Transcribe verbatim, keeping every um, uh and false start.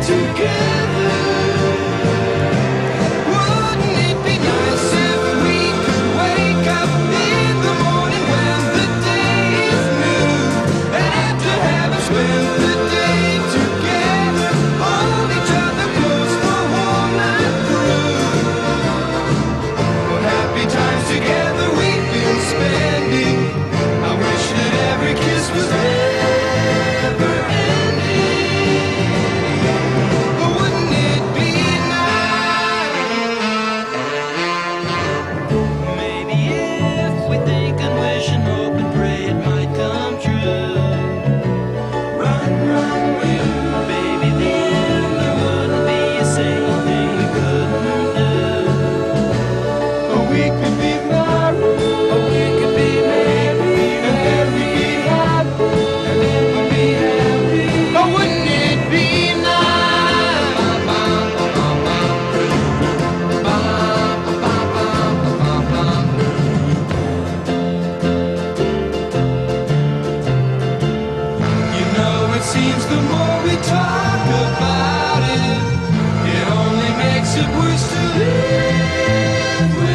together. Wouldn't it be nice if we could wake up in the morning when the day is new, and after having spent the day together, hold each other close the whole night through? What happy times together we've been spending. I wish that every kiss was never ending. But wouldn't it be nice? Maybe if we think and wish and hope and pray it might come true. Run, run, you, baby, then there wouldn't be a single thing we couldn't do. Or we could be married, or we could be married, and then we'd be happy, and then we'd be happy. But wouldn't it be nice? You know, it seems the more we talk about it, it only makes it worse to live with.